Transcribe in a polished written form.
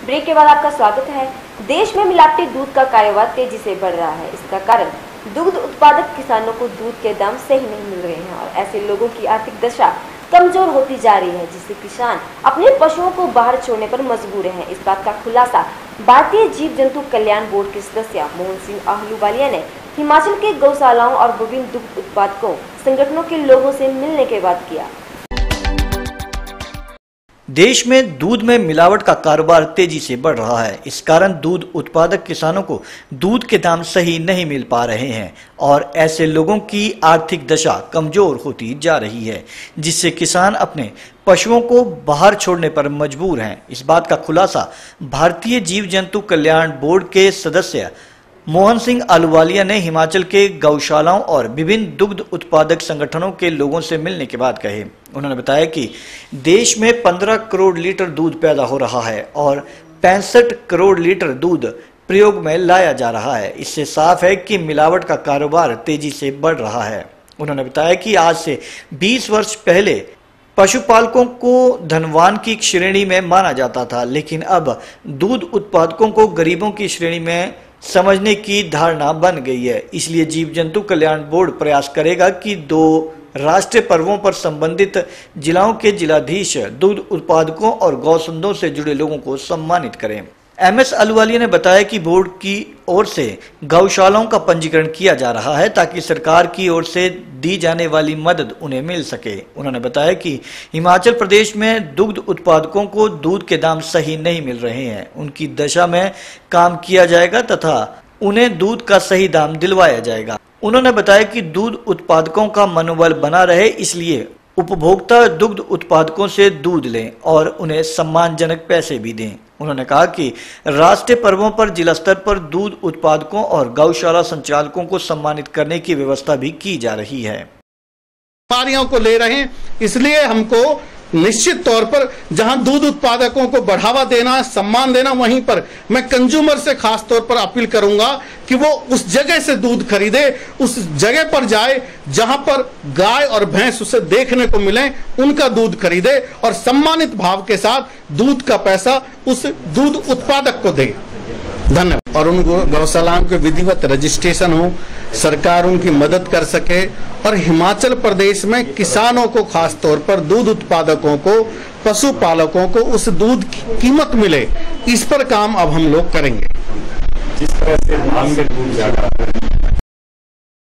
Break के बाद आपका स्वागत है। देश में मिलावटी दूध का कारोबार तेजी से बढ़ रहा है। इसका कारण दुग्ध उत्पादक किसानों को दूध के दाम सही नहीं मिल रहे हैं और ऐसे लोगों की आर्थिक दशा कमजोर होती जा रही है, जिससे किसान अपने पशुओं को बाहर छोड़ने पर मजबूर हैं। इस बात का खुलासा भारतीय जीव जंतु कल्याण बोर्ड के सदस्य मोहन सिंह आहलूवालिया ने हिमाचल के गौशालाओं और विभिन्न दुग्ध उत्पादकों संगठनों के लोगों से मिलने के बाद किया। देश में दूध में मिलावट का कारोबार तेजी से बढ़ रहा है। इस कारण दूध उत्पादक किसानों को दूध के दाम सही नहीं मिल पा रहे हैं और ऐसे लोगों की आर्थिक दशा कमजोर होती जा रही है, जिससे किसान अपने पशुओं को बाहर छोड़ने पर मजबूर हैं। इस बात का खुलासा भारतीय जीव जंतु कल्याण बोर्ड के सदस्य मोहन सिंह आहलूवालिया ने हिमाचल के गौशालाओं और विभिन्न दुग्ध उत्पादक संगठनों के लोगों से मिलने के बाद कहे। उन्होंने बताया कि देश में 15 करोड़ लीटर दूध पैदा हो रहा है और 65 करोड़ लीटर दूध प्रयोग में लाया जा रहा है। इससे साफ है कि मिलावट का कारोबार तेजी से बढ़ रहा है। उन्होंने बताया कि आज से 20 वर्ष पहले पशुपालकों को धनवान की श्रेणी में माना जाता था, लेकिन अब दूध उत्पादकों को गरीबों की श्रेणी में समझने की धारणा बन गई है। इसलिए जीव जंतु कल्याण बोर्ड प्रयास करेगा कि 2 राष्ट्रीय पर्वों पर संबंधित जिलों के जिलाधीश दूध उत्पादकों और गौसंदों से जुड़े लोगों को सम्मानित करें। एमएस आहलूवालिया ने बताया कि बोर्ड की ओर से गौशालाओं का पंजीकरण किया जा रहा है ताकि सरकार की ओर से दी जाने वाली मदद उन्हें मिल सके। उन्होंने बताया कि हिमाचल प्रदेश में दुग्ध उत्पादकों को दूध के दाम सही नहीं मिल रहे हैं। उनकी दशा में काम किया जाएगा तथा उन्हें दूध का सही दाम दिलवाया जाएगा। उन्होंने बताया कि दूध उत्पादकों का मनोबल बना रहे, इसलिए उपभोक्ता दुग्ध उत्पादकों से दूध लें और उन्हें सम्मानजनक पैसे भी दें। उन्होंने कहा कि राष्ट्रीय पर्वों पर जिला स्तर पर दूध उत्पादकों और गौशाला संचालकों को सम्मानित करने की व्यवस्था भी की जा रही है। व्यापारियों को ले रहे हैं, इसलिए हमको निश्चित तौर पर जहां दूध उत्पादकों को बढ़ावा देना, सम्मान देना, वहीं पर मैं कंज्यूमर से खास तौर पर अपील करूंगा कि वो उस जगह से दूध खरीदे, उस जगह पर जाए जहां पर गाय और भैंस उसे देखने को मिले, उनका दूध खरीदे और सम्मानित भाव के साथ दूध का पैसा उस दूध उत्पादक को दे। धन्यवाद। और उन गौशालाओं के विधिवत रजिस्ट्रेशन हो, सरकार उनकी मदद कर सके और हिमाचल प्रदेश में किसानों को खास तौर पर दूध उत्पादकों को, पशुपालकों को उस दूध की कीमत मिले, इस पर काम अब हम लोग करेंगे। जिस तरह से धान में दूध ज्यादा